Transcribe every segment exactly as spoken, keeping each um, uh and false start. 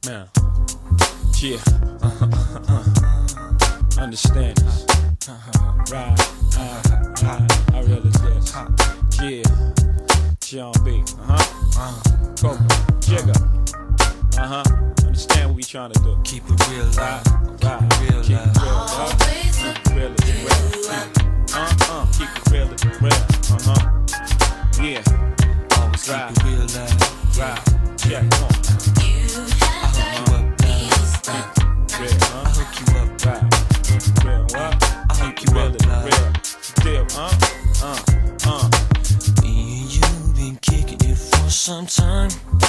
Man, yeah, uh, uh, uh. Understand this. Right, uh, right, I realize this. Yeah, John B. Uh huh. Go, Jigga. Uh huh. Understand what we trying to do. Keep it real live. Right, right. Keep it real Keep live. it real, dog. Keep it real as real. Uh uh. Keep it real as real. Uh huh. Yeah. Always keep Right. it real live. Right. Yeah. Come on. I hook you up, Real, huh? I hook you up, Right. Real, what? I hook you Real, up, love. real. Still, huh? Uh, uh. Me and you been kicking it for some time.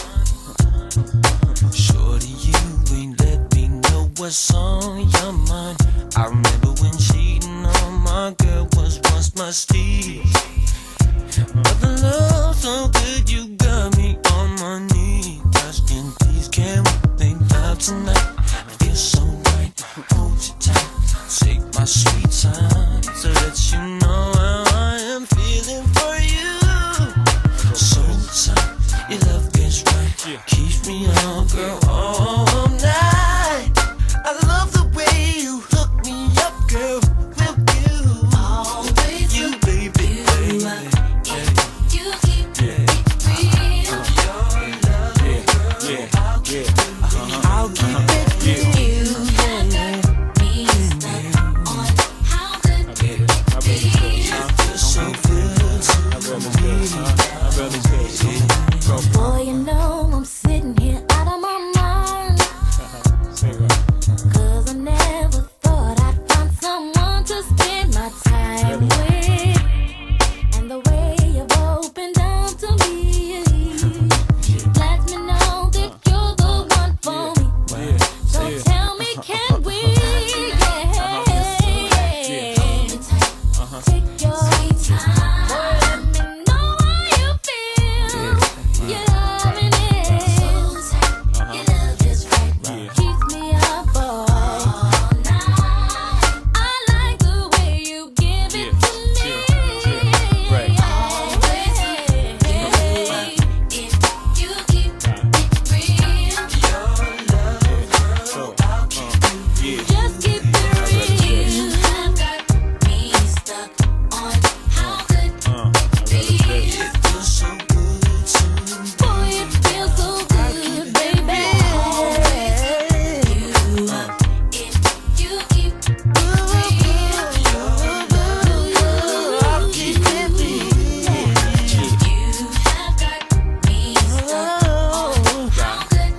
Shorty, you ain't let me know what's on your mind. I remember when cheating on my girl was once my steez. But the love so good, you got me on my knees. Asking, please, can we make love tonight? Feel so right, hold you tight. Take my sweet time to let you know how I am feeling for you. So tight, your love gets right. Keeps me on, girl, all night. I love the way you hook me up, girl. Will you always you, baby, baby. You keep it real. Yeah, yeah. I'll keep it real. You have got me stuck on how good it I really feel, huh? You're so good I to really feel, huh? I really feel, huh? Boy, you know I'm sitting here out of my mind, Say what? 'cause I never thought I'd find someone to spend my time with. And the way you've opened up to me lets me know that you're the one for me. Yeah, So yeah. tell me, can we yeah, Uh-huh. take your sweet time? Let me know how you feel. You're loving it. Your love is right. Yeah. Keeps me up all night. I like the way you give it to me. Yeah, yeah, right. Always, if you keep it real. So, uh, yeah. Just keep it real. You have got me stuck on how good Uh, I really feel. You're so good to me. boy it feels so good, baby. You up if you keep it real. I'll keep it real. You have got me stuck on how good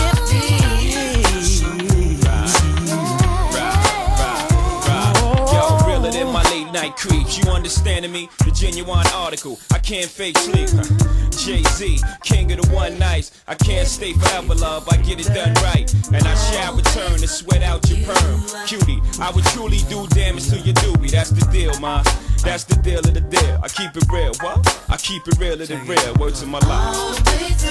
Yo, realer than my late night creeps. You understanding me? The genuine article. I can't fake sleep. Jay-Z, king of the one nights. I can't stay forever, love. I get it done right. And I shall return to sweat out your perm. Cutie, I would truly do damage to your doobie. That's the deal, ma. That's the deal of the deal. I keep it real. What? I keep it real of the real. Words of my life. always